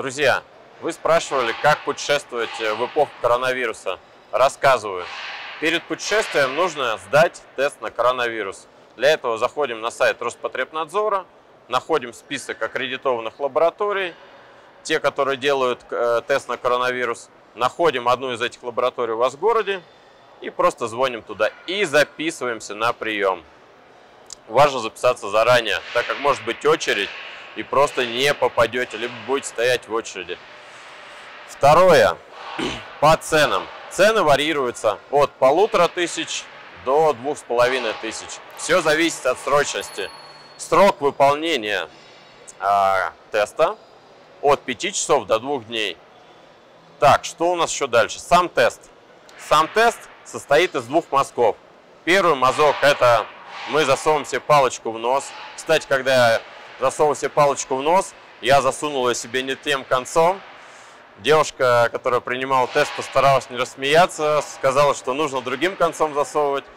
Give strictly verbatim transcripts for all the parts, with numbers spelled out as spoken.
Друзья, вы спрашивали, как путешествовать в эпоху коронавируса. Рассказываю. Перед путешествием нужно сдать тест на коронавирус. Для этого заходим на сайт Роспотребнадзора, находим список аккредитованных лабораторий, те, которые делают э, тест на коронавирус, находим одну из этих лабораторий у вас в городе и просто звоним туда и записываемся на прием. Важно записаться заранее, так как может быть очередь и просто не попадете, либо будете стоять в очереди. Второе. По ценам. Цены варьируются от полутора тысяч до двух с половиной тысяч. Все зависит от срочности. Срок выполнения э, теста от пяти часов до двух дней. Так, что у нас еще дальше? Сам тест. Сам тест состоит из двух мазков. Первый мазок — это мы засовываем себе палочку в нос. Кстати, когда я засовывал себе палочку в нос, я засунул ее себе не тем концом. Девушка, которая принимала тест, постаралась не рассмеяться, сказала, что нужно другим концом засовывать.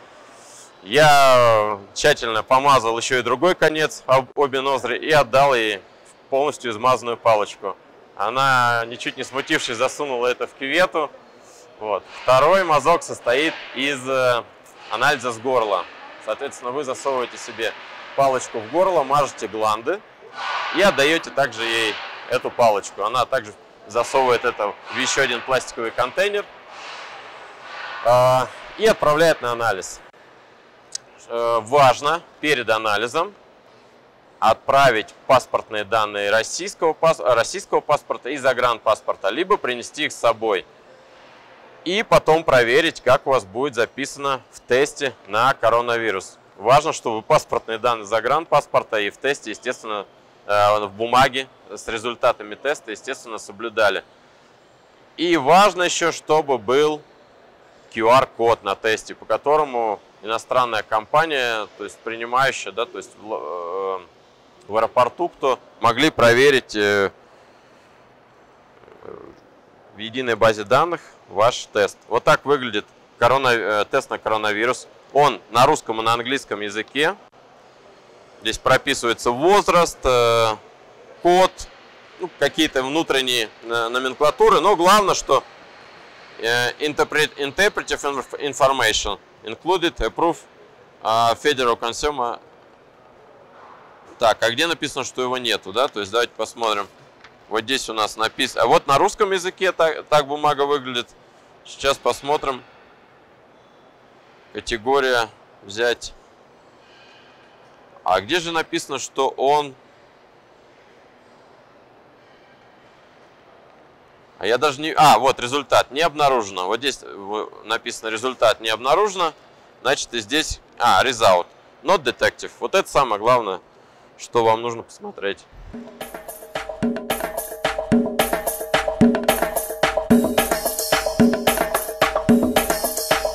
Я тщательно помазал еще и другой конец, обе ноздри, и отдал ей полностью измазанную палочку. Она, ничуть не смутившись, засунула это в кювету. Вот. Второй мазок состоит из анализа с горла. Соответственно, вы засовываете себе палочку в горло, мажете гланды и отдаете также ей эту палочку. Она также засовывает это в еще один пластиковый контейнер и отправляет на анализ. Важно перед анализом отправить паспортные данные российского, российского паспорта и загранпаспорта, либо принести их с собой. И потом проверить, как у вас будет записано в тесте на коронавирус. Важно, чтобы паспортные данные загранпаспорта и в тесте, естественно, в бумаге с результатами теста, естественно, соблюдали. И важно еще, чтобы был ку ар код на тесте, по которому иностранная компания, то есть принимающая, да, то есть в, в аэропорту, кто могли проверить в единой базе данных ваш тест. Вот так выглядит корона, тест на коронавирус. Он на русском и на английском языке. Здесь прописывается возраст, код, ну, какие-то внутренние номенклатуры. Но главное, что interpretive information included approved federal consumer. Так, а где написано, что его нету, да? То есть давайте посмотрим. Вот здесь у нас написано. А вот на русском языке так, так бумага выглядит. Сейчас посмотрим. Категория взять. А где же написано, что он... А я даже не... А, вот результат не обнаружено. Вот здесь написано результат не обнаружено. Значит, и здесь... А, result. Not detective. Вот это самое главное, что вам нужно посмотреть.